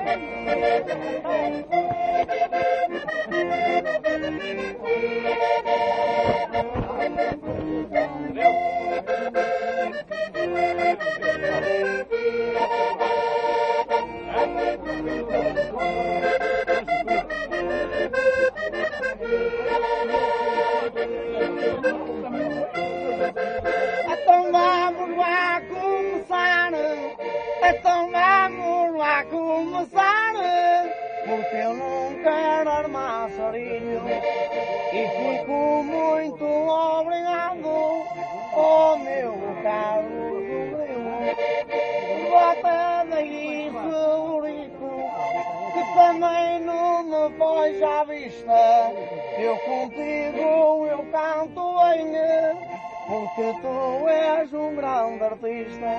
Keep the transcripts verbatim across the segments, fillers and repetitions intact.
Então vamos lá começar, então vamos lá começar, porque eu não quero armar sarilho e fico muito obrigado, oh meu caro sobrinho. Bota daí, senhorito, que também não me pões à vista, eu contigo eu canto bem, porque tu és um grande artista.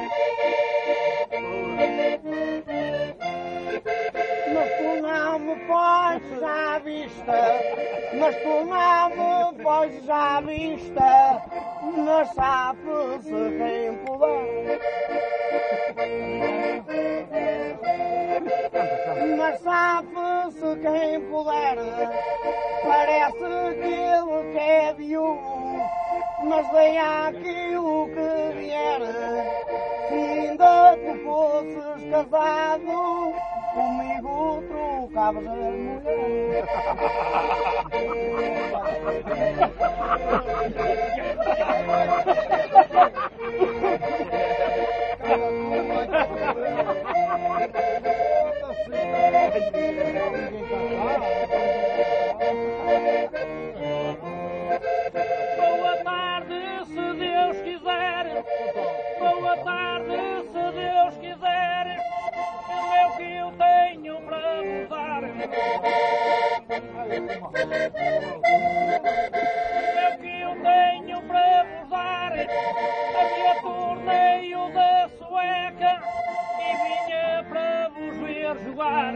Mas tu não me pões à vista, mas tu não me pões à vista, mas sabe-se quem puder. Mas sabe-se quem puder, parece que ele quer viúvo, mas vem aquilo que vier. Se ainda tu fosses casado, comigo trocavas a mulher. Boa tarde, se Deus quiser. Boa tarde, se Deus quiser. É o que eu tenho para vos dar. É o que eu tenho para vos dar. Havia torneio da Sueca e vinha para vos ver jogar.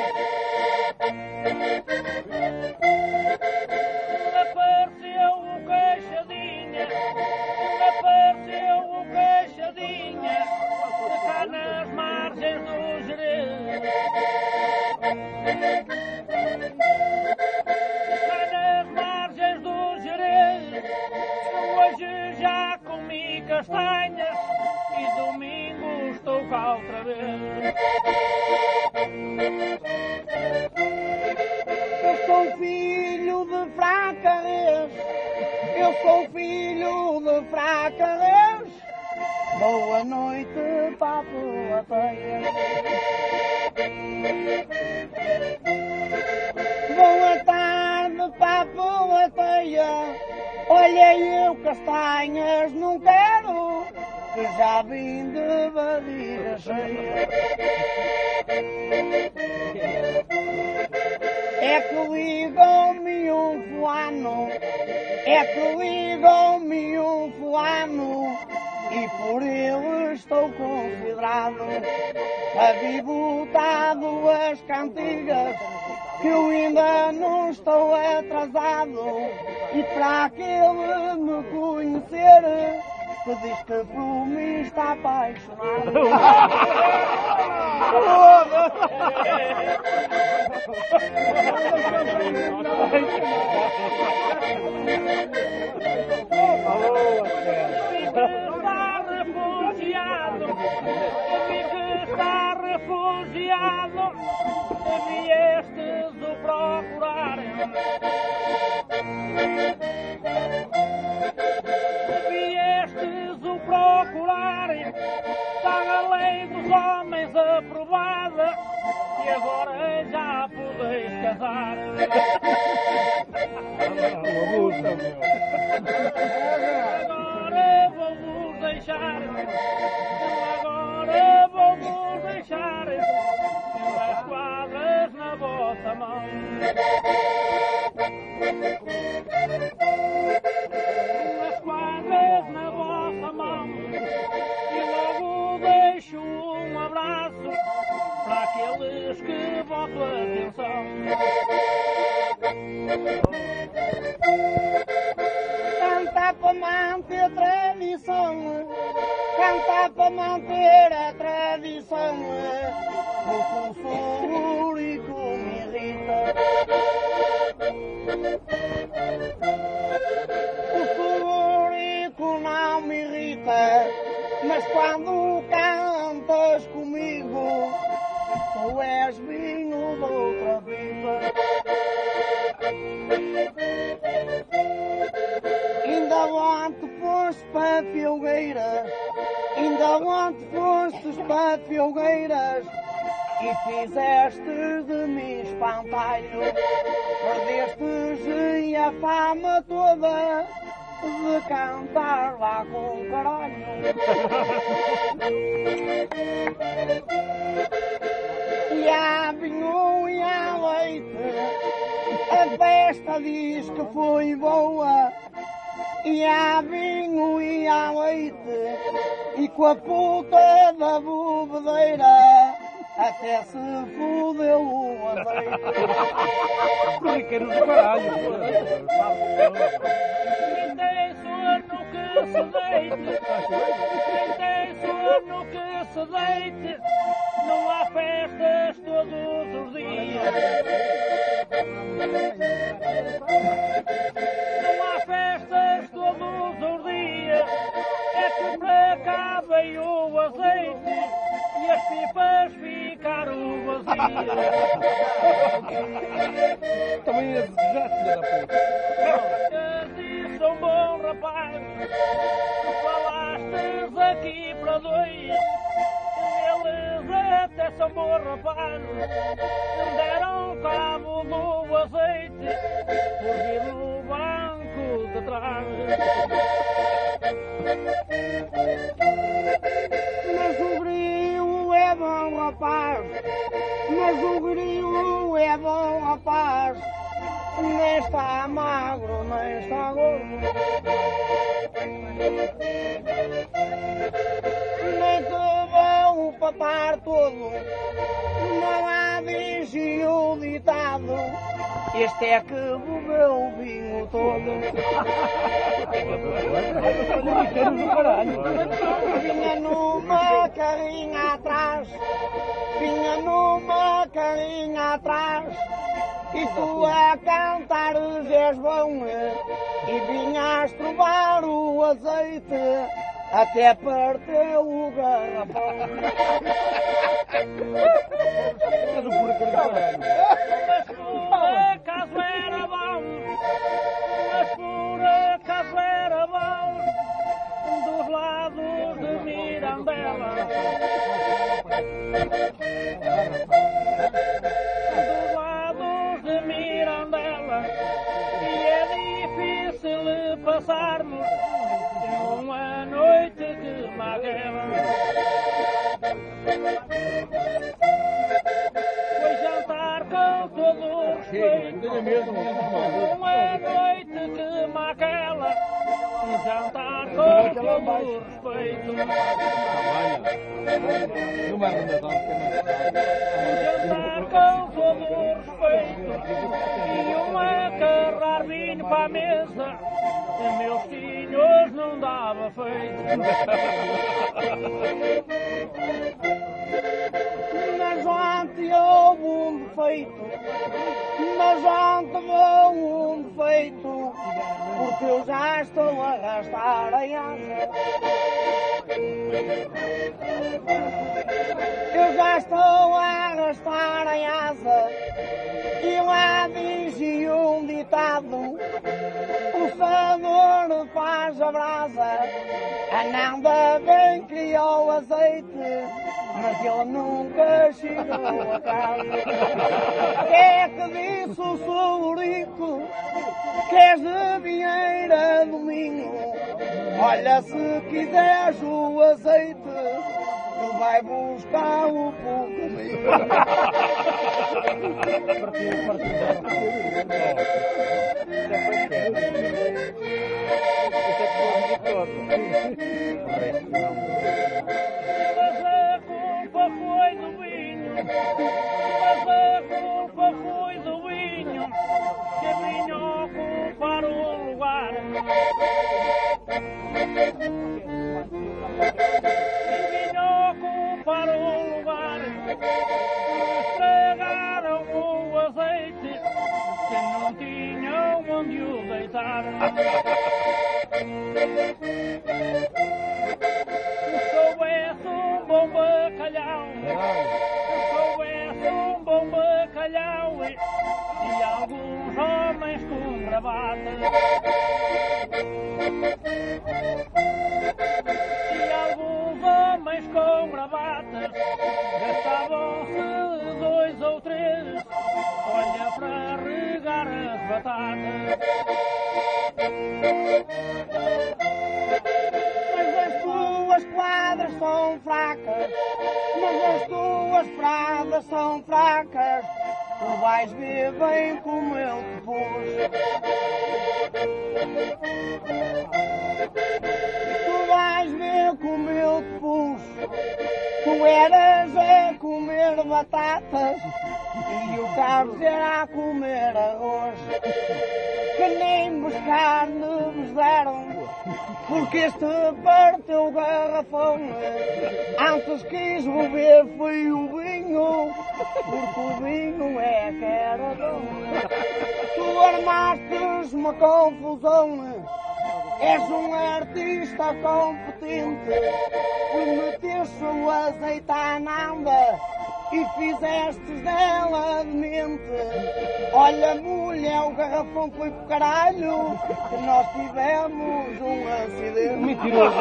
Apareceu o Queixadinha, apareceu o Queixadinha, cá nas margens do Jerez. Cá nas margens do Jerez, hoje já comi castanhas e domingo estou cá outra vez. Eu sou filho de Fracarês, eu sou filho de Fracarês. Boa noite para a tua teia. Boa tarde para a tua teia. Olha, eu castanhas não quero, que já vim de barriga cheia. É que ligam-me um fulano, é que ligam-me um fulano, e por ele estou considerado avivotado as cantigas, que eu ainda não estou atrasado, e para aquele me conhecer, que diz que por mim está apaixonado. Está refugiado, vi que está refugiado, viestes o procurar. Viestes o procurar, está a lei dos homens aprovada, e agora já podeis casar. Agora vou-vos deixar, agora vou-vos deixar, as quadras na vossa mão. As quadras na vossa mão, e logo deixo um abraço para aqueles que voto atenção. Canta para manter a tradição, canta para manter a tradição, porque eu sou ponta de filgueiras e fizeste de mim espantalho. Perdeste a fama toda de cantar lá com caralho. E há vinho e há leite, a festa diz que foi boa. E há vinho e há leite, e com a puta da bobedeira até se fudeu o azeite. Corriqueiros do caralho. Quem tem sono que se deite, quem tem sono que se deite, não há festas todos os dias. Não há festas todos os dias, é que para cá veio o azeite e as pipas ficaram vazias. Também é desejar, filha da puta. Disse um bom rapaz, falastes aqui para dois, eles até são bom rapaz, deram cabo do azeite por vir no banco de trás. Mas o grilo é bom rapaz, mas o grilo é bom rapaz, nem está magro, nem está gordo, nem te vão papar todo, não há diz o ditado, este é que bebeu o vinho todo. Corriqueiros do caralho. Vinha numa carrinha atrás, vinha numa carrinha atrás, e tu a cantares és bom, e vinhas trovar o azeite, até parteu o garrafão. És um corriqueiro do caralho. Mas por acaso era bom, mas por acaso era bom, dos lados de Mirandela. Dos lados de Mirandela, e é difícil passarmos uma noite de maguela. Foi jantar com todo o respeito, Tenha medo, uma noite que maquela, um jantar com todo o respeito, não vai arrematar, um jantar com todo o respeito, e uma carrar vinho para a mesa, e meus filhos não dava feito. Mas ontem houve um defeito, mas ontem houve um defeito, porque eu já estou a arrastar a asa. Eu já estou a arrastar a asa, e lá dizia um ditado, o sabor faz a brasa, a nada bem criou o azeite, mas ele nunca chegou a casa. Que é que disse o Solurico, que és de Vieira do Minho? Olha, se quiseres o azeite, tu vai buscar o comigo. Mas a culpa foi do vinho, mas a culpa foi do vinho, que vinha ocupar o lugar. E vinha ocupar o lugar, estragaram o azeite, que não tinham onde o deitar. Se soubesse um bom bacalhau, se soubesse um bom bacalhau, e alguns homens com gravata, e alguns homens com gravata, batata. Mas as tuas quadras são fracas, mas as tuas pradas são fracas. Tu vais ver bem como eu te pus. Tu vais ver como eu te pus. Tu eras a comer batatas e o Carlos era a comer arroz. Que nem buscar nos deram, porque este partiu o garrafão. Antes quis beber foi o vinho, porque o vinho é que era bom. Tu armaste uma confusão, és um artista competente, e meteste o azeite à nanda e fizeste dela demente. Olha, mulher, o garrafão foi pro caralho, que nós tivemos um acidente. Mentiroso.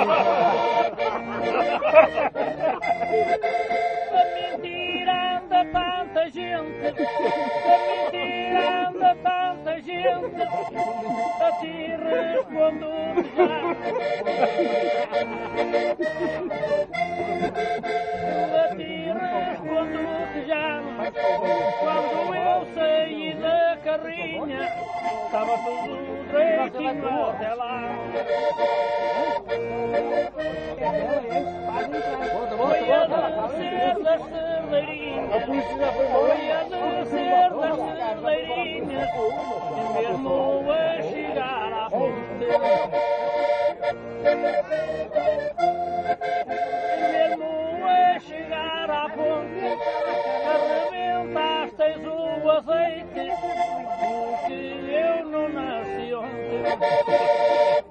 A mentira anda tanta gente, a mentira anda tanta gente, a ti respondo já. A ti respondo já. Quando eu saí da carrinha, estava tudo direitinho até lá. Foi a descer das celeirinhas, foi a descer das celeirinhas, e mesmo a chegar à ponte, e mesmo a chegar à ponte, arrebentasteis o azeite, porque eu não nasci ontem.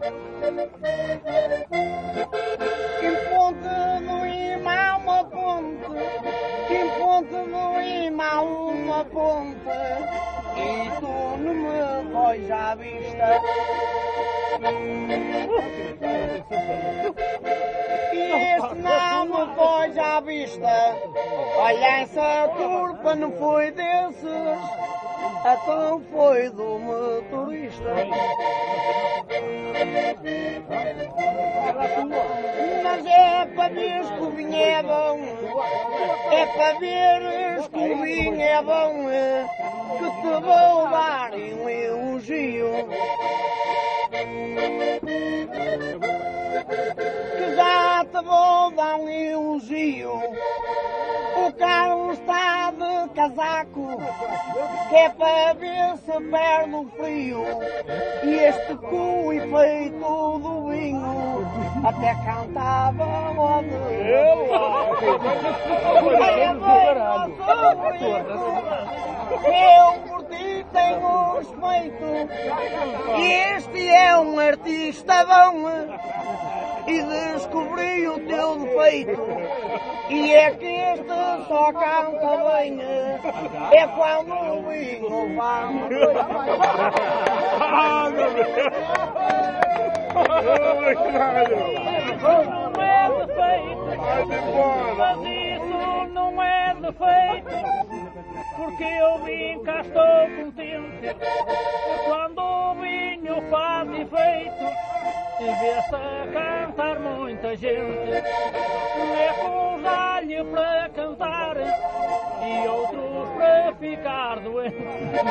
Em ponte do Ima uma ponte, em ponte do Ima uma ponte, e tu não me pões à vista. E este não me pões à vista. Olha, essa turpa não foi desses, então foi do motorista. Mas é para ver que o vinho é bom, é para ver que o vinho é bom, que te vou dar um elogio. Que já te vou dar um elogio. O Carlos está de casaco, que é para ver se perde o frio. E este cu e feito do vinho até cantava o Eu? Eu por ti tenho respeito, e este é um artista bom, e descobri o teu defeito, e é que este só canta bem, é quando o vinho vai. Ah, meu Deus! Oh, caralho! Não é defeito, mas isso não é defeito, porque eu vim cá estou contente, quando o vinho faz efeito, e vê-se a cantar muita gente, é com galho para cantar, e outros para ficar doentes.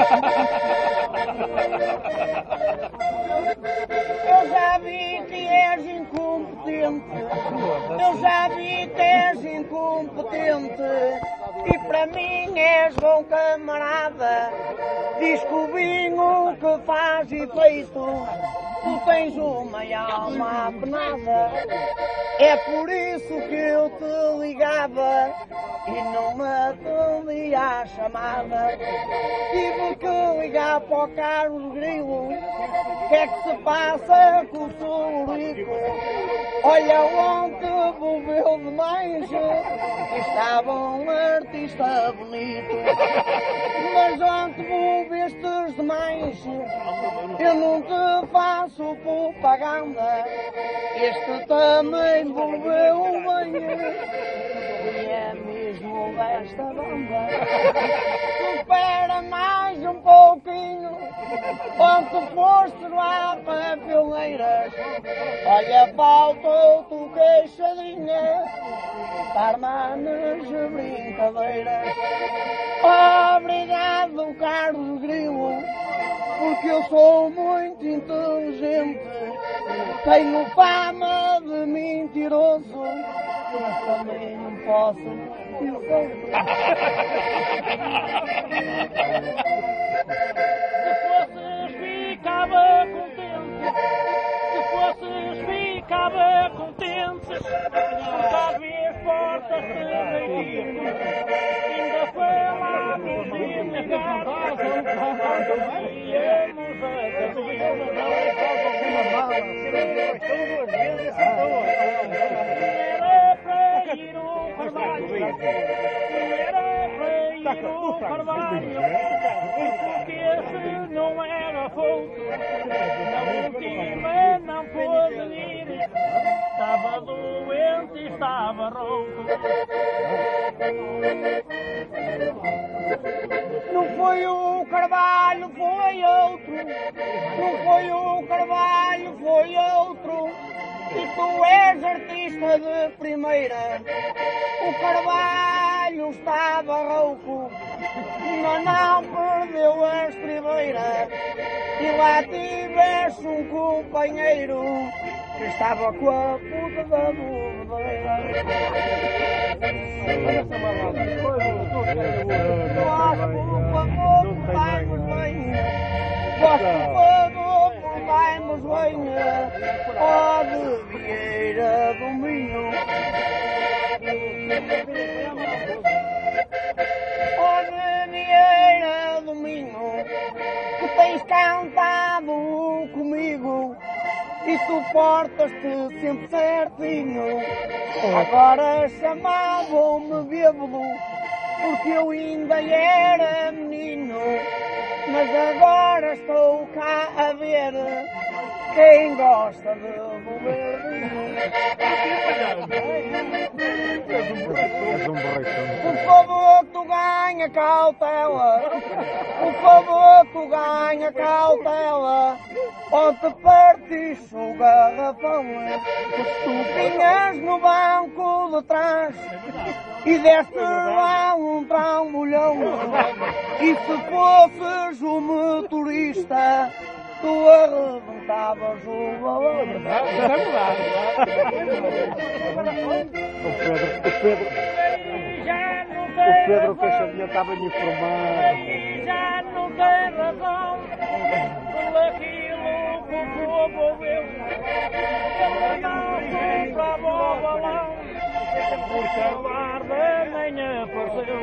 Eu já vi que és incompetente, eu já vi que és incompetente, e para mim és bom camarada, diz que o vinho que faz efeito, tu tens uma alma apenada, é por isso que eu te ligava, e não me atendia a chamada, tive que ligar para o Carlos Grilo, o que é que se passa com o Surico? Olha, ontem bebeu demais, estava um artista bonito, mas ontem bebestes demais, eu não te faço propaganda, este também bebeu bem, e é mesmo desta banda. Espera mais um pouquinho, Onde foste lá para Pioneiras, olha, faltou-te queixadinha, Tarmanes brincadeiras. Obrigado, Carlos Grilo, porque eu sou muito inteligente, tenho fama de mentiroso, mas também não posso dizer. Se fosses ficava contente, se fosses ficava contente, porque havia portas de reír, ainda falamos de negar, íamos a era para ir o Carvalho, era para ir o Carvalho, porque esse não era fogo, na última não pôde ir, estava doente e estava rouco. Não foi o Carvalho, foi outro. Não foi o Carvalho, foi outro. E tu és artista de primeira. O Carvalho estava rouco, mas não perdeu a estribeira. E lá tiveste um companheiro que estava com a puta da bobeira. Gosto por favor, vai-nos venha, ó de Vieira do Minho. Ó de Vieira do Minho, que tens cantado comigo e suportas-te sempre certinho. Agora chamavam-me bêbado, porque eu ainda era menino, mas agora estou cá a ver quem gosta de beber vinho. Por favor, tu ganha cautela, por favor, tu ganha cautela, ou te partiste o garrafão. Tu vinhas no banco de trás e deste lá um trambolhão. E se fosses o motorista, tu arrebentavas o balão. Isso é verdade. O Pedro, o Pedro, o Pedro Queixadinha estava informado. Já não tem razão por aquilo que o povo ouviu. Ele não comprava o balão, porque a guarda nem apareceu.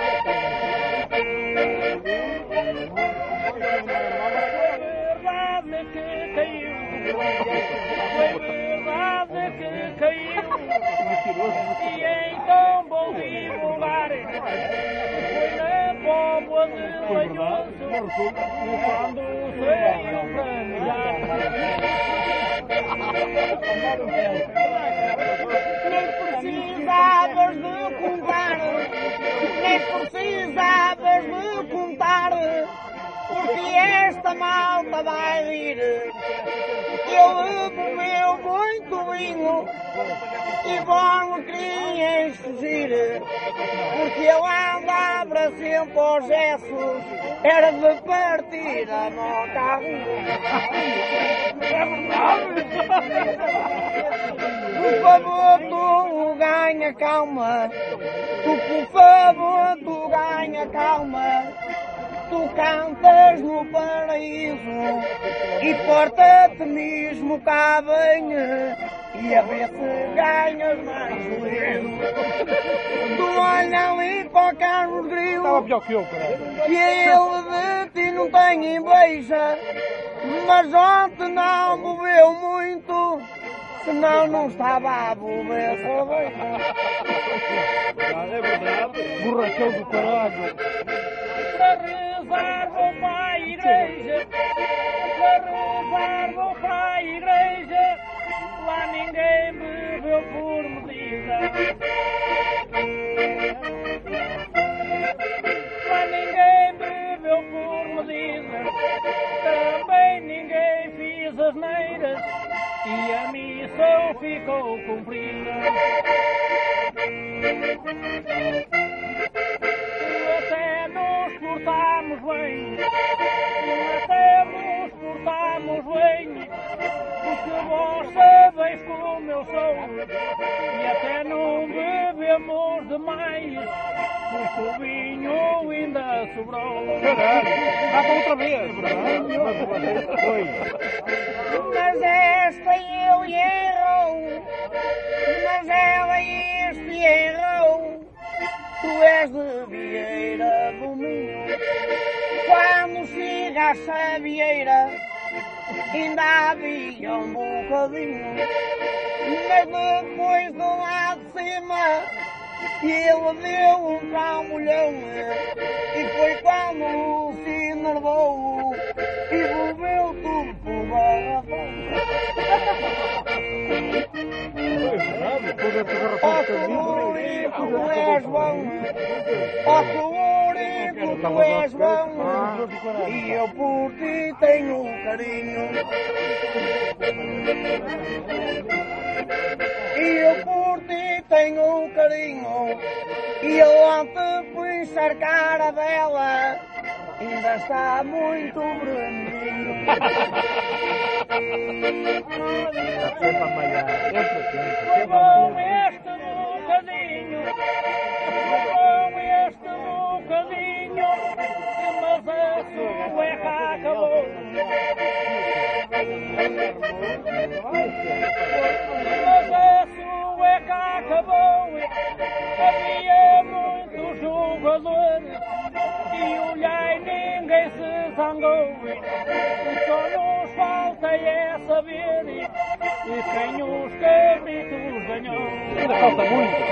Foi verdade que caiu, foi verdade que caiu, e então bom divulgar, foi na Póvoa de Lanhoso, quando saiu para milhar. Nem precisavas de contar, nem precisavas de contar, porque esta malta vai rir. Ele bebeu muito vinho e bom querias fugir, porque ele andava sempre aos gessos, era de partir a mão carrinho. Por favor, tu ganha calma, tu por favor, tu ganha calma. Tu cantas no paraíso e porta-te mesmo cá bem, e a ver se ganhas mais juízo. Tu olha ali para o Carlos Grilo, Estava pior que eu, caralho. que ele de ti não tem inveja, mas ontem não bebeu muito, senão não estava a beber cerveja. É verdade. Borrachão do caralho. Para rezar vou para a igreja, para rezar vou para a igreja, lá ninguém bebeu por medida. Lá ninguém bebeu por medida, e a missão ficou cumprida. Até nos portamos bem, até nos portamos bem, porque vós sabeis como eu sou, e até não bebemos demais, porque o vinho ainda sobrou. Dá para outra vez. Mas esta eu errou, mas ela este errou. Tu és de Vieira do Minho. Quando chegaste a Vieira, ainda havia um bocadinho. Mas depois do lado de cima, ele deu um trambolhão. E foi quando se enervou e bebeu tudo por garrafão. Ó colorido, tu és bom. Ó colorido, tu és bom. E eu por ti tenho carinho. E eu por ti tenho carinho. E eu ontem fui cercar a dela, ainda está muito vermelho. Foi bom este bocadinho, foi bom este bocadinho, mas a sueca acabou. Mas a sueca acabou, havia muitos jogadores e olhai ninguém se zangou. Só nos falta é saber e quem os cabritos ganhou. Ainda falta muito.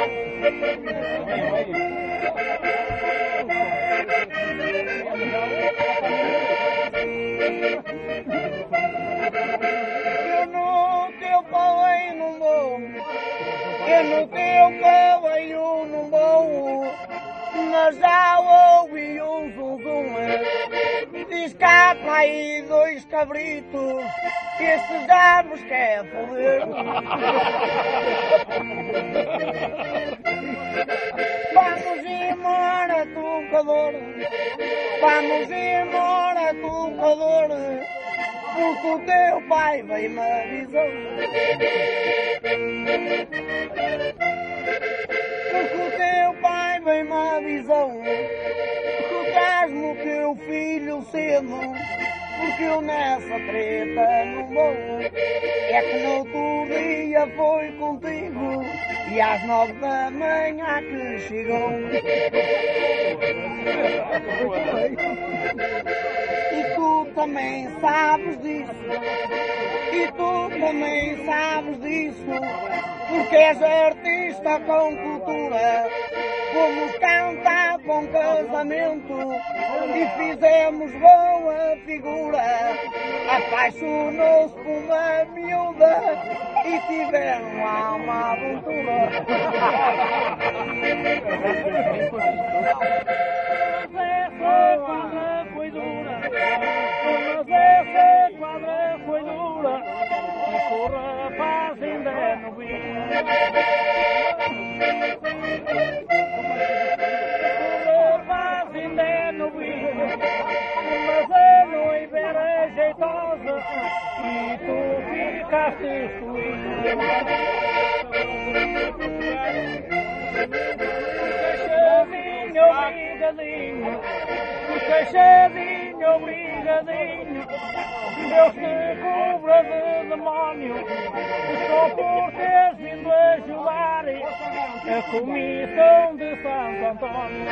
Eu no teu palei não vou, eu no teu palei não vou, mas já ouvi um zum zum. Diz que há para aí dois cabritos, esses já vos quer foder. Vamos embora, tocador, vamos embora, tocador, porque o teu pai veio me avisou. Porque o teu pai veio me avisou. Traz-me o teu filho cedo, porque eu nessa treta não vou. É que no outro dia foi contigo e às nove da manhã que chegou. E tu também sabes disso, e tu também sabes disso, porque és artista com cultura. Fomos cantar para um casamento e fizemos boa figura. Apaixonou-se por uma miúda e tiveram lá uma aventura. Mas essa quadra foi dura, mas essa quadra foi dura, e o rapaz ainda é novinho. Mas a noiva era jeitosa e tu ficaste excluído. Queixadinho, brigadinho, queixadinho, brigadinho, Deus te cubra de demónio, só por teres vindo ajudar a comissão de Santo Antônio.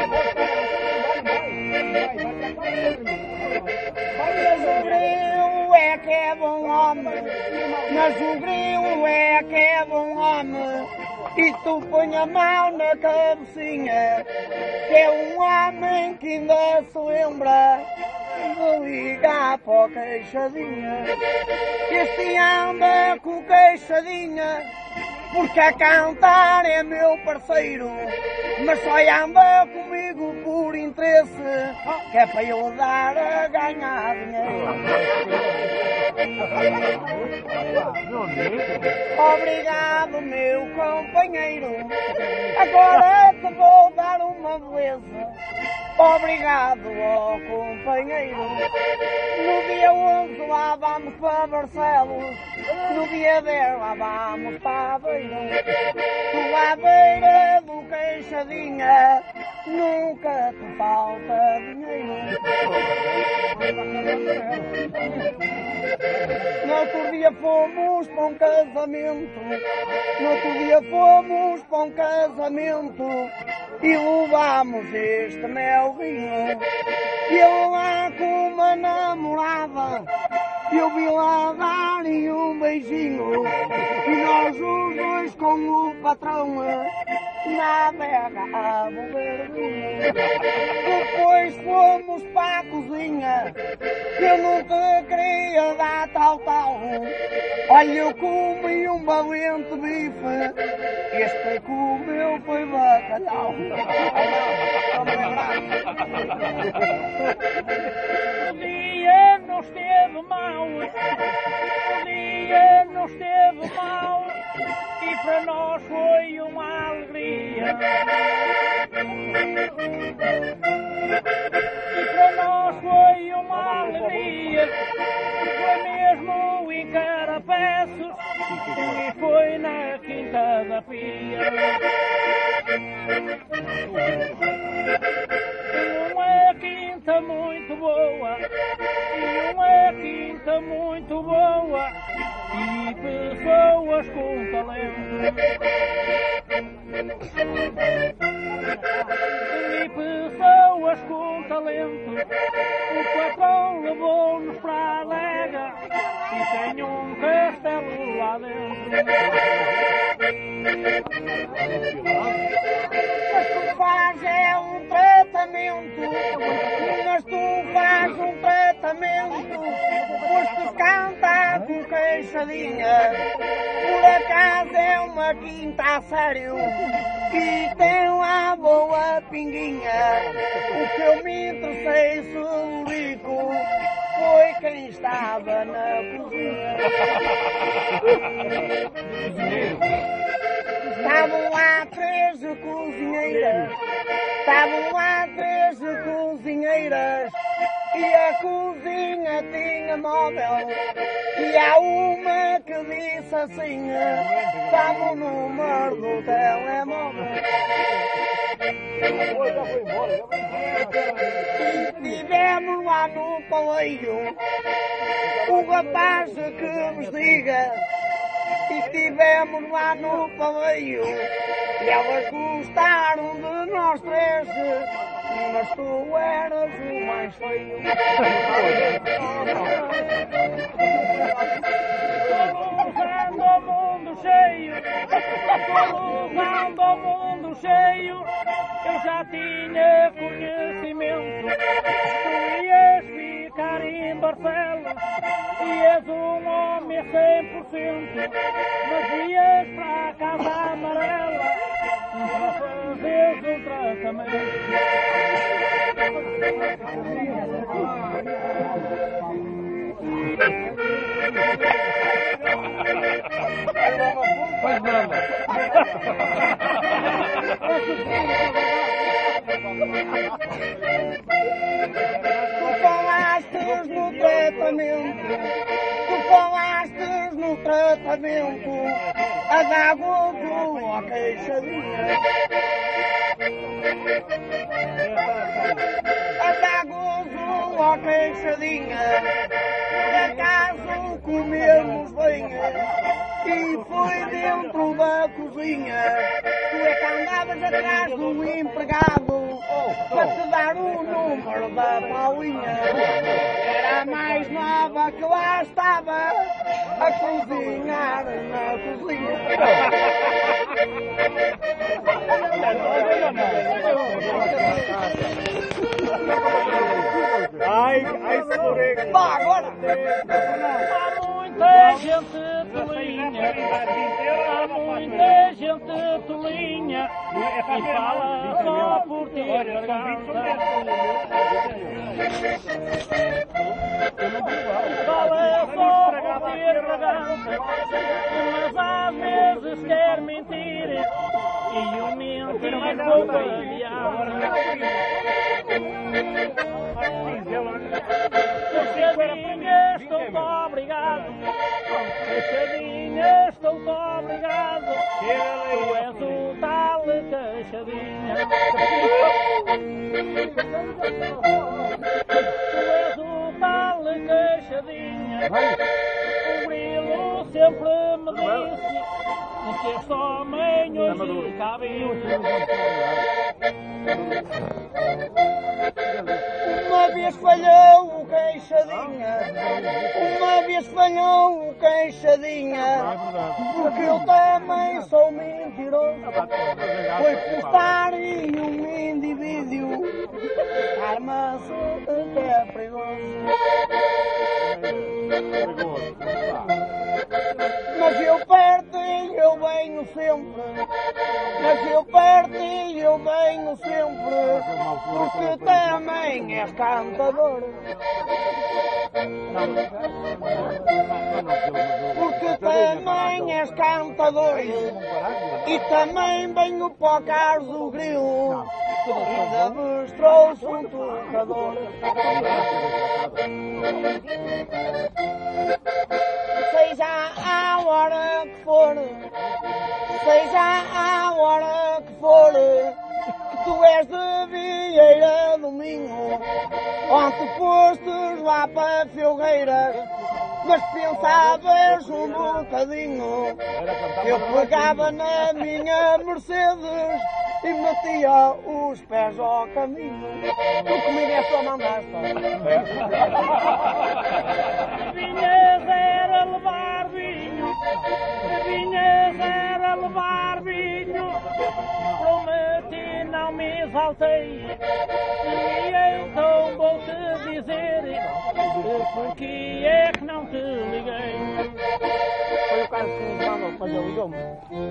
Mas o grilo é que é bom homem, mas o grilo é que é bom homem, e tu põe a mão na cabecinha, que é um homem que ainda se lembra de ligar para o Queixadinha. Este anda com Queixadinha, porque a cantar é meu parceiro, mas só anda comigo por interesse, que é para eu dar a ganhar dinheiro. Obrigado, meu companheiro. Agora te vou dar uma beleza. Obrigado, ó companheiro. No dia onze lá vamos para Barcelos. No dia dez lá vamos para a beira. Tu à beira do Queixadinha, nunca te falta dinheiro. No outro dia fomos para um casamento. No outro dia fomos para um casamento e levámos este melzinho. Ele lá com uma namorada, eu vi lá dar-lhe um beijinho. E nós os dois com o patrão na berra a beber vinho. Depois fomos para a cozinha, eu não te queria dar tal tal. Olha, eu comi um valente bife, este comeu foi bacalhau. O dia não esteve mau, o dia não esteve mau, e para nós foi uma alegria. E para nós foi uma alegria, foi mesmo em Carapeços e foi na Quinta da Pia. Uma quinta muito boa, e uma quinta muito boa, e pessoas com talento. E pessoas com talento. O patrão levou-nos para a adega e tem um castelo lá dentro. Mas tu faz é um tratamento, mas tu faz um tratamento, pois tu canta com queixadinha. Por acaso é uma quinta a sério e tem uma boa pinguinha. O que eu me interessei Celurico foi quem estava na cozinha. Estavam lá três cozinheiras, estavam lá três cozinheiras, e a cozinha tinha móvel, e há uma que disse assim, dá-me o número do telemóvel. E tivemos lá no paleio o rapaz que vos diga. E estivemos lá no paleio e elas gostaram de nós três, mas tu eras o mais feio. Levando ao mundo cheio, levando ao mundo cheio, eu já tinha conhecimento. Tu ias ficar em Barcelos e és um homem cem por cento, mas ias para a Casa Amarela para fazeres um tratamento. Faz nada. Tu falaste no tratamento, tu falaste no tratamento, a dar gozo à queixadinha. A dar gozo à queixadinha, por acaso comemos bem, e foi dentro da cozinha. Tu é que andavas atrás do empregado para te dar o número da Paulinha. Era a mais nova que lá estava a cozinhar na cozinha. Ai, ai, escorrega. Vá agora! Há muita gente tolinha, há muita gente tolinha, e fala só por ti a causa. Fala só arrogante, mas às vezes quer mentir, e o mentir poupa Queixadinha, estou-te obrigado, Queixadinha, estou-te obrigado, tu és o tal Queixadinha. Tu és o tal Queixadinha. O grilo sempre me disse que este homem hoje cabe. Uma vez falhou o Queixadinha, uma vez falhou o Queixadinha, porque eu também sou mentiroso. Foi postar em um indivíduo, arma-se que é perigoso. Mas eu perto e eu venho sempre, mas eu perto e eu venho sempre, porque também és cantador. Porque também és cantador e também venho para o Carlos do Grilo, ainda vos trouxe um tocador. Seja a hora que for, seja a hora que for, que tu és de Vieira do Minho, ontem fostes lá para Filgueiras, mas pensavas um bocadinho, eu pegava na minha Mercedes e metia os pés ao caminho. Tu comigo é só mandaste. Vinhas era levar vinho, vinhas era levar vinho, prometi não me exaltei, e então vou-te dizer porque é que não te liguei. Foi o cara que nos mandou fazer o domo.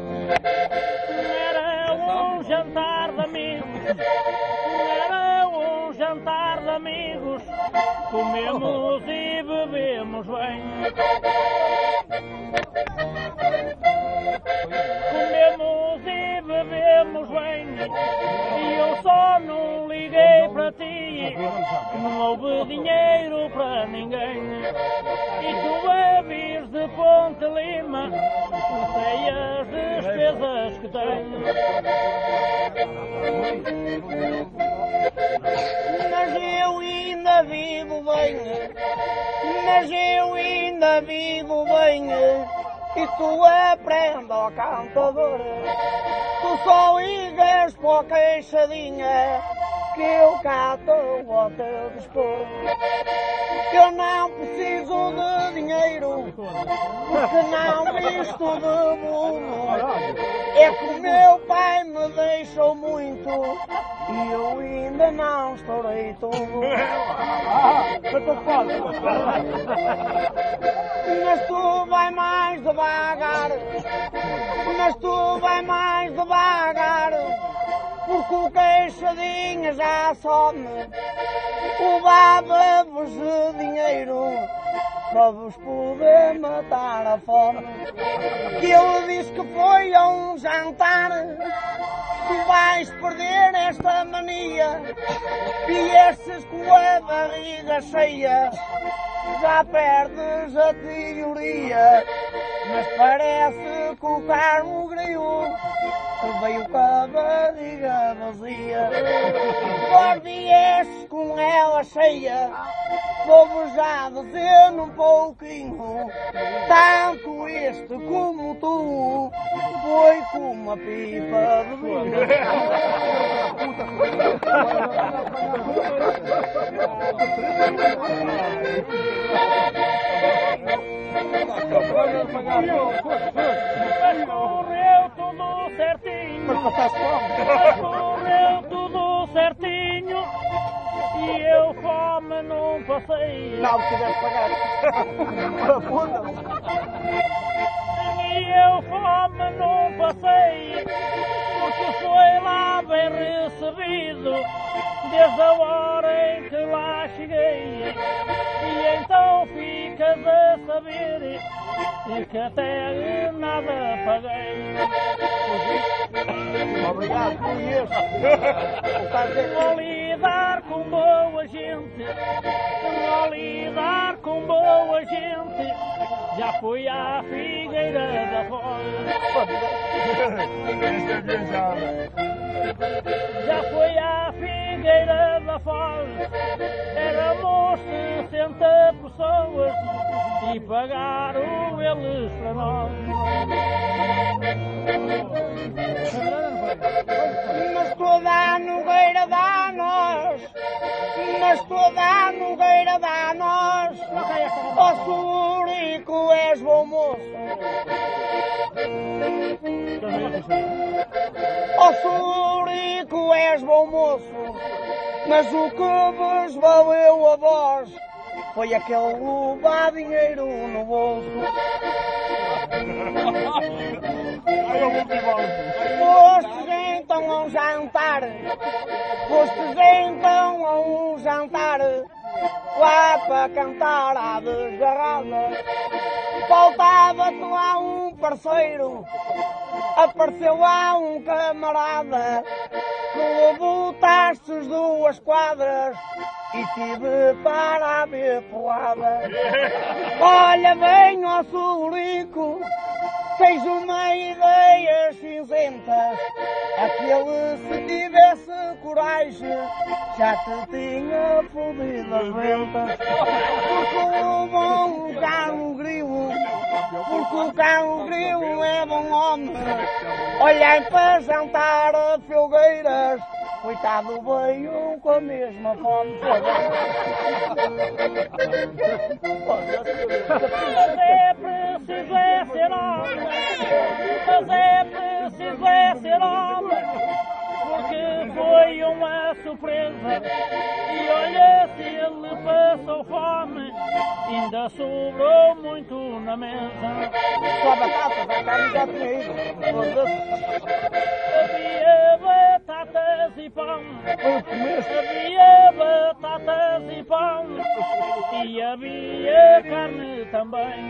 Era um jantar de amigos, era um jantar de amigos, comemos e bebemos bem. Comemos e bebemos bem, e eu só não liguei para ti, não houve dinheiro para ninguém. E tu a vires de Ponte Lima, sei as despesas que tenho. Mas eu ainda vivo bem, mas eu ainda vivo bem, e tu aprenda, ó cantador, tu só ligas para o Queixadinha, que eu cato ao teu dispor. Eu não preciso de dinheiro, porque não visto de burro, é que o meu pai me deixou muito, e eu ainda não estourei tudo. Mas tu vai mais devagar, mas tu vai mais devagar, porque o Queixadinha já some, levava-vos de dinheiro para vos poder matar a fome. Que ele disse que foi a um jantar, tu vais perder esta mania, viestes com a barriga cheia, já perdes a teoria. Mas parece que o Carmo Grilo que veio com a barriga vazia. Vós viestes com ela cheia, vou-vos já dizer num pouquinho, tanto este como tu foi com uma pipa de vinho. Mas correu tudo certinho, mas correu tudo certinho, e eu fome não passei. Não, se tivesse pagado. E eu fome não passei, porque foi lá bem recebido, desde a hora em que lá cheguei. E então ficas a saber e que até nada paguei. Obrigado por isso. Vou lidar com boa gente, vou lidar com boa gente. Já fui à Figueira da Foz. Já fui à Figueira da Foz. Éramos sessenta pessoas e pagaram eles para nós. Mas toda a Nogueira dá a nós, mas toda a Nogueira dá a nós. Ó Surico, és bom moço. Ó Surico, és bom moço. Mas o que vos valeu a vós foi aquele levar dinheiro no bolso. Fostes então a um jantar, fostes então a um jantar, lá para cantar à desgarrada. Faltava-te lá um parceiro, apareceu lá um camarada, que botastes duas quadras e tive para a ver porrada. Olha bem, ó Surico, tens uma ideia cinzenta. Aquele, se tivesse coragem, já te tinha fodido as ventas. Porque o bom cão grilo, porque o cão grilo é bom homem. Olhem para jantar a Filgueiras, coitado veio com a mesma fome. Mas é preciso é ser homem, mas é preciso é ser homem, porque foi uma surpresa. E olha, se ele passou fome, ainda sobrou muito na mesa. Só batata, a carne já tinha ido. Havia batatas e pão, Foi o começo. havia batatas e pão, e havia carne também.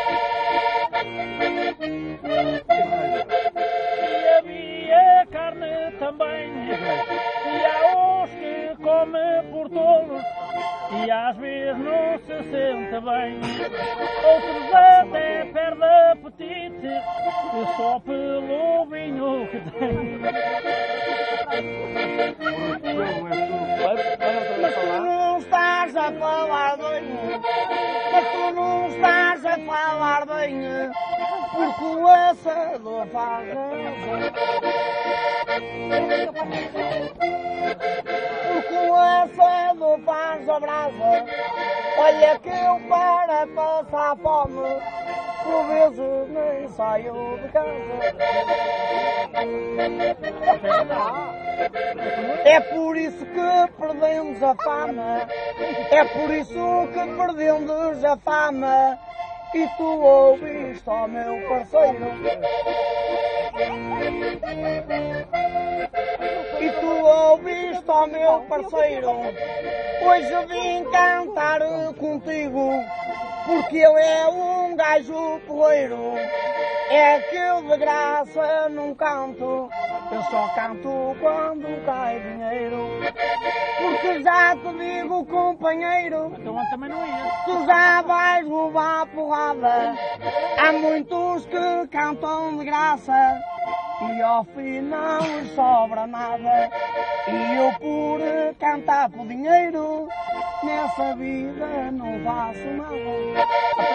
E havia carne também, e há uns que comem por tolos, e às vezes não se sente bem. Outros até perdem apetite, só pelo vinho que tem. Mas tu não estás a falar bem, mas tu não estás a falar bem, porque o assador faz razão. Porque o assador faz a brasa. Olha que eu para passar fome, por vezes nem saio de casa. É por isso que perdemos a fama, é por isso que perdemos a fama. E tu ouviste, ó meu parceiro, e tu ouviste, ó meu parceiro, hoje vim cantar contigo, porque ele é um gajo poeiro. É que eu de graça não canto, eu só canto quando cai dinheiro. Porque já te digo, companheiro, Então eu também não ia. tu já vais levar porrada. Há muitos que cantam de graça e ao fim não lhes sobra nada. E eu por cantar por dinheiro, nessa vida não faço nada.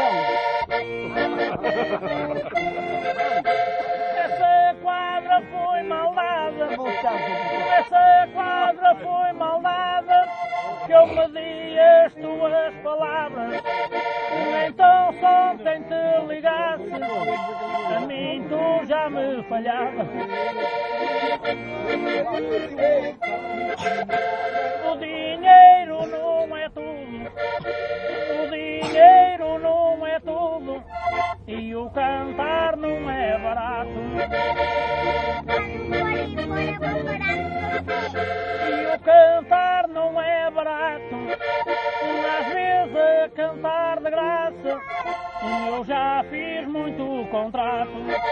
Essa quadra foi maldada, essa quadra foi maldada, que eu medi as tuas palavras. Então só quem te ligasse, a mim tu já me falhavas. O dinheiro não é tudo, o dinheiro não é tudo, e o cantar não é barato. E o cantar não é barato, às vezes cantar de graça Eu já fiz muito contrato.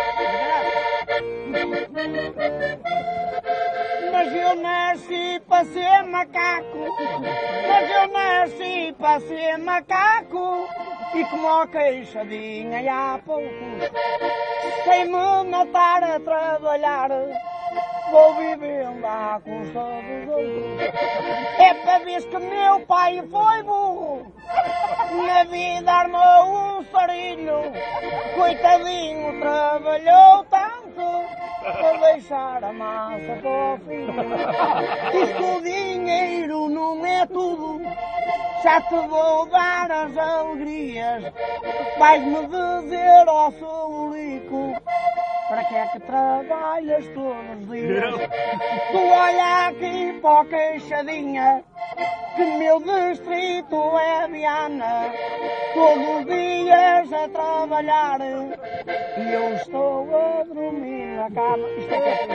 Mas eu nasci para ser macaco. Mas eu nasci para ser macaco. E como a queixadinha e há pouco, sem me matar a trabalhar, vou vivendo à custa dos outros. É para ver que meu pai foi burro, na vida armou um sarilho. Coitadinho, trabalhou tanto para deixar a massa para o filho. E se o dinheiro não é tudo, já te vou dar as alegrias. Vais-me dizer ao Saurico, para que é que trabalhas todos os dias? Tu olha aqui para a queixadinha, que meu distrito é Viana. Todos os dias a trabalhar e eu estou a dormir na cama. Isto é que é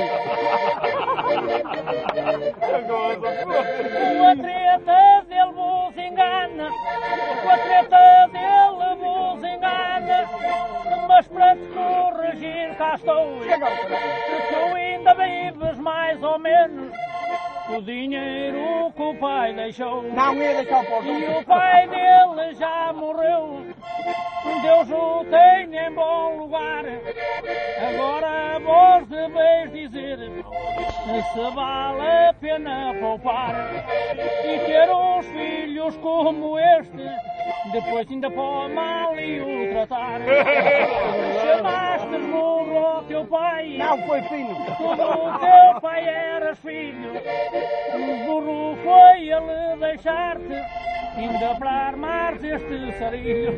Com a treta dele vos engana, com a treta dele vos engana, mas para te corrigir cá estou. Tu ainda vives mais ou menos o dinheiro que o pai deixou. Não ia deixar o porto. E o pai dele já morreu, Deus o tem em bom lugar. Agora vós deveis dizer se vale a pena poupar e ter uns filhos como este, depois ainda para o mal e o tratar. Chamaste burro ao teu pai. Não foi fino. Tudo o teu pai eras filho. O burro foi ele deixar-te, ainda para armares este sarilho.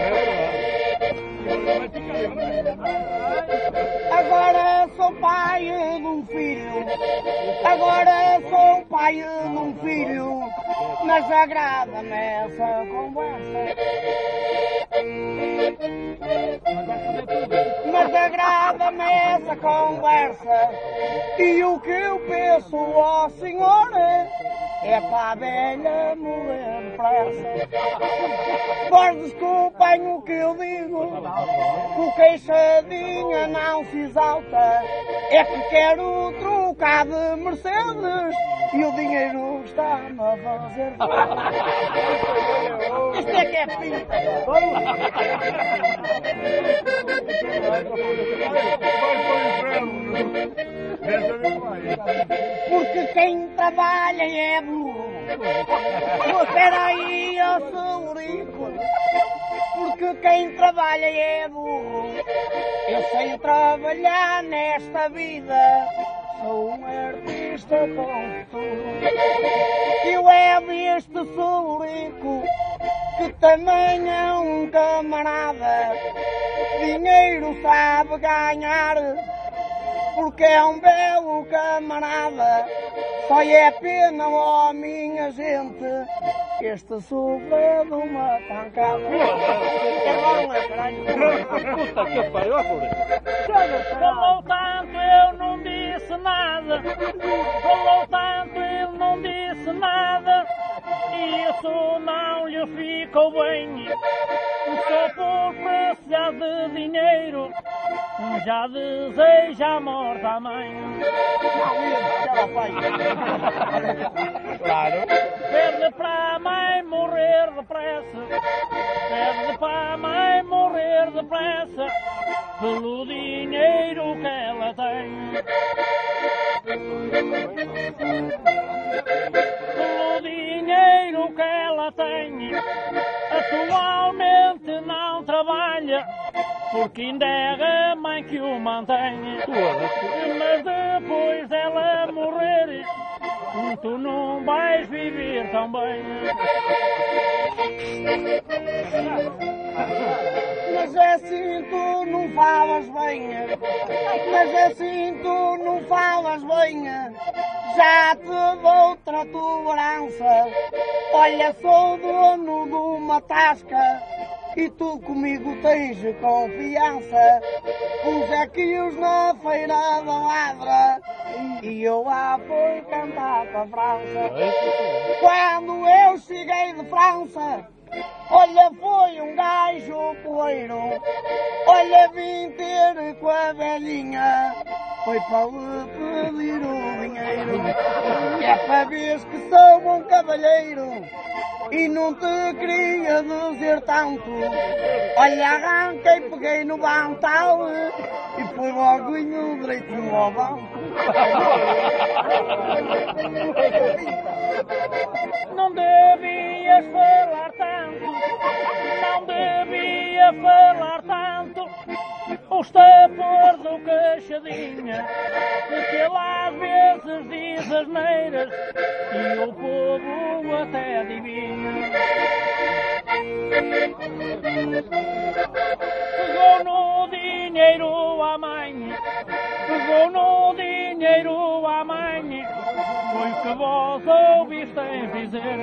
Agora sou pai de um filho, agora sou pai de um filho, mas agrada-me essa conversa. Mas agrada-me essa conversa. E o que eu penso, ó senhor, é para a velha morrer depressa. Vós desculpem o que eu digo, o queixadinha não se exalta. É que quero trocar de Mercedes e o dinheiro está-me a fazer falta. Isto é que é pinta. Porque quem trabalha é burro. Espera aí, ó Saurico. Porque quem trabalha é burro. Eu sei trabalhar nesta vida, sou um artista com futuro. Eu é deste Saurico, que também é um camarada. Dinheiro sabe ganhar, porque é um belo camarada. Só é pena, ó minha gente, este sofre de uma pancada. Puta que pariu, Falou tanto, eu não disse nada. Falou tanto, ele não disse nada. E isso não lhe ficou bem. Só por precisar de dinheiro, já deseja a morte à mãe. Claro. Pede para a mãe morrer depressa. Pede para a mãe morrer depressa, pelo dinheiro que ela tem. Pelo dinheiro que ela tem. Atualmente não trabalha, porque ainda é a mãe que o mantém. Mas depois dela morrer, tu não vais viver tão bem. Mas assim tu não falas bem. Mas assim tu não falas bem. Já te dou outra tolerância. Olha, sou dono de uma tasca e tu comigo tens confiança. Uns equios na feira da Ladra e eu lá fui cantar para a França. Quando eu cheguei de França, Olha, foi um gajo poeiro. Olha, vim ter com a velhinha. Foi para lhe pedir o dinheiro. É para ver que sou bom cavalheiro. E não te queria dizer tanto. Olha, arranquei, peguei no bantal e fui logo em direitinho ao banco. Não devias falar tanto, não devia falar tanto. Os tapores do Queixadinha, que ele às vezes diz asneiras e o povo até adivinha. Pegou no dinheiro à mãe, pegou no dinheiro à mãe, foi o que vós ouvistes dizer.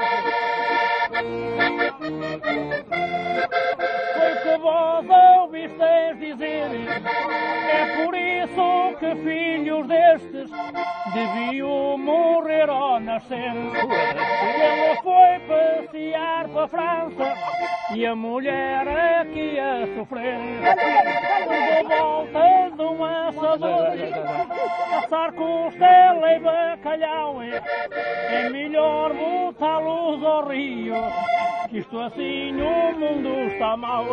Foi o que vós ouvistes dizer. É por isso que filhos destes deviam morrer ao nascer. Ele foi passear para a França e a mulher aqui a sofrer. De volta de um assador, passar costela e bacalhau, é melhor botá-los ao rio, que isto assim o mundo está mau.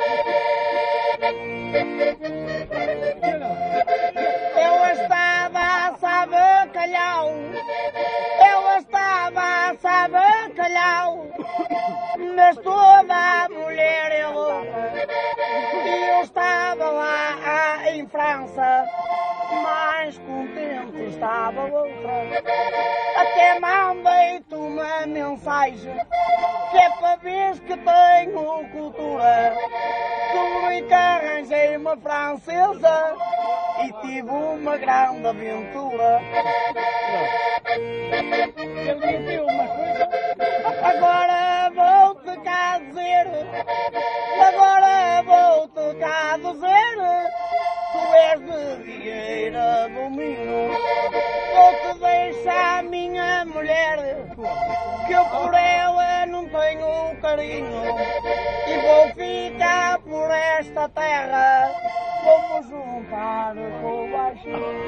Eu estava a assar bacalhau, eu estava a assar bacalhau, mas toda a mulher é louca, e eu estava lá em França, mais contente estava outra. Até mandei-te uma mensagem, que é para ver que tenho cultura. Comigo arranjei uma francesa e tive uma grande aventura. Agora vou-te cá dizer, agora vou-te cá dizer, tu és de Vieira do Minho. Vou-te deixar a minha mulher, que eu por ela não tenho carinho, e vou ficar por esta terra, vou-me juntar com o baixinho.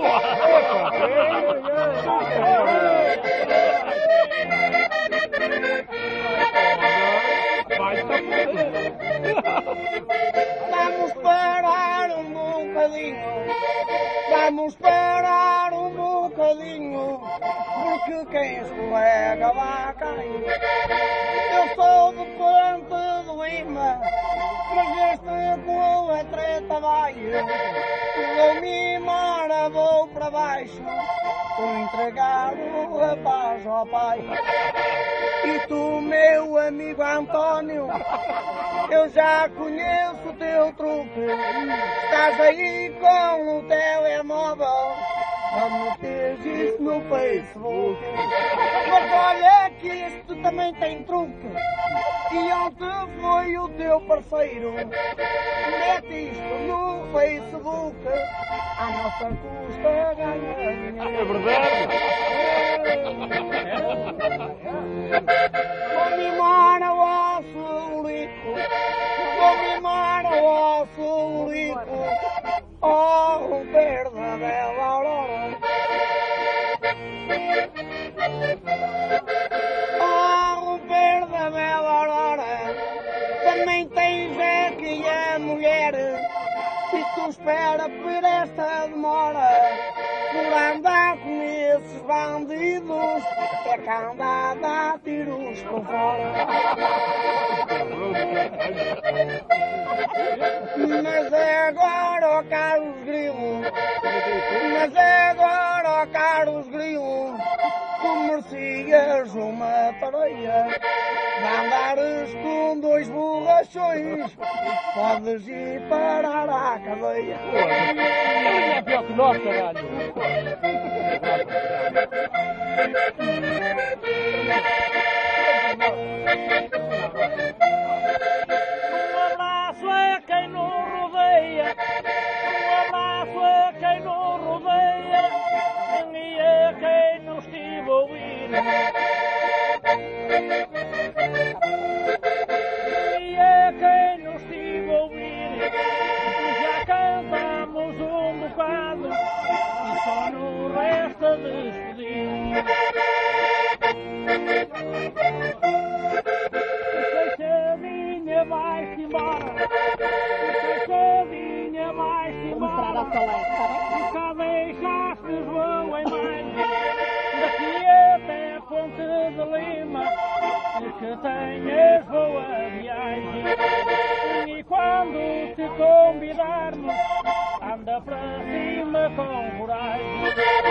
Vamos parar um bocadinho, vamos parar um bocadinho, porque quem escorrega vai cair. Eu sou de Ponte de Lima, mas este com a treta vai. Da minha mora vou para baixo, vou entregar o rapaz ao pai. E tu, meu amigo António, eu já conheço o teu truque. Estás aí com o telemóvel a meteres isso no Facebook. Mas olha que isto também tem truque. E onde foi o teu parceiro? Mete isto no Facebook, à nossa custa ganha dinheiro. É verdade. Vou mimar ao osso-lico, vou mimar ao osso-lico, oh, perda bela aurora. Oh, perda bela aurora, também tens aqui a mulher, e tu espera por esta demora. Por andar com esses bandidos, é que anda a dar tiros por fora. Mas agora, ó Carlos Grilo, mas agora, ó Carlos Grilo, tu merecias uma tareia de andares com dois borrachões, podes ir parar à cadeia. É pior que nós, caralho. Um abraço a quem nos rodeia, um abraço a quem nos rodeia, e a quem nos estive a ouvir. que tenhas boa viagem. E quando te convidarmos, anda para cima com coragem.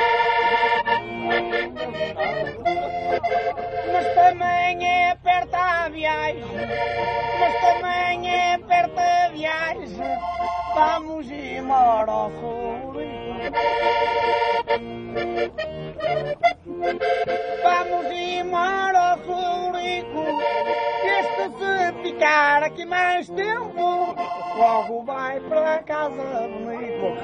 Mas também é perto a viagem, mas também é perto a viagem. Vamos embora ao sul. Vamos embora ao Sulurico. Este se ficar aqui mais tempo, logo vai para casa bonito.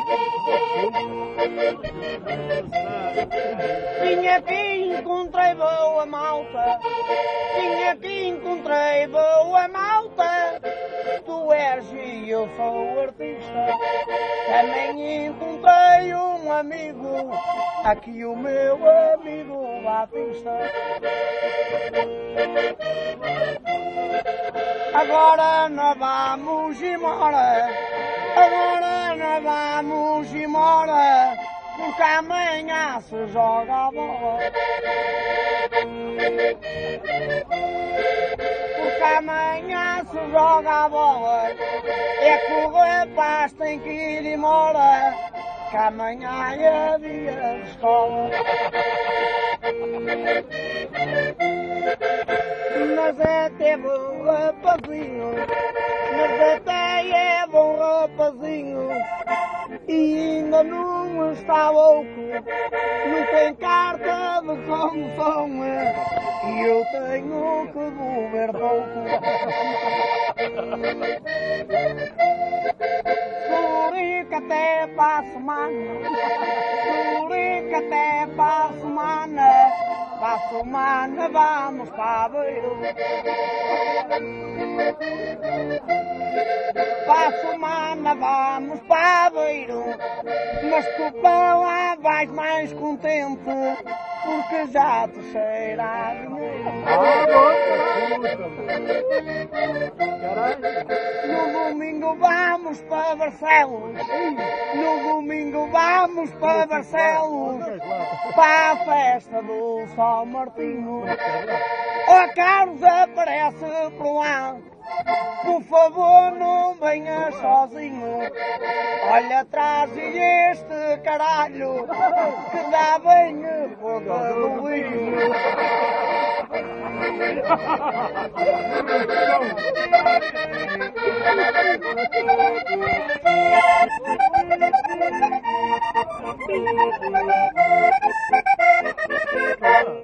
Vim aqui, encontrei boa malta. Vim aqui, encontrei boa malta. Tu és e eu sou artista. Também encontrei um amigo, aqui o meu amigo Batista. Agora nós vamos embora, agora nós vamos embora, porque amanhã se joga a bola. Porque amanhã se joga a bola, é que o rapaz tem que ir embora, que amanhã é dia de escola. Mas até bom rapazinho, mas até é bom rapazinho, e ainda não está louco, não tem carta de condução, e eu tenho que beber pouco. Sulurico até para a semana, Sulurico até para a semana, para a semana vamos para Aveiro. Para a semana vamos para Aveiro, mas tu para lá vais mais contente, porque já te cheira a dinheiro. No domingo vamos para Barcelos, no domingo vamos para Barcelos, para a festa do São Martinho. O Carlos aparece por lá, por favor não venhas sozinho. Olha atrás e este caralho, que dá bem a foda do vinho. Ah.